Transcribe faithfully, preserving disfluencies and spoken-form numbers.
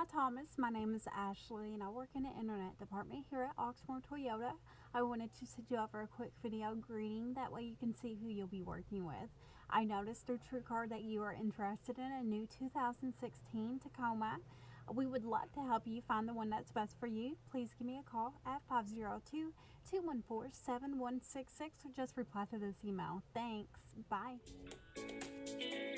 Hi Thomas, my name is Ashley and I work in the internet department here at Oxmoor Toyota. I wanted to send you over a quick video greeting, that way you can see who you'll be working with. I noticed through TrueCar that you are interested in a new two thousand sixteen Tacoma. We would love to help you find the one that's best for you. Please give me a call at five zero two, two one four, seven one six six or just reply to this email. Thanks. Bye.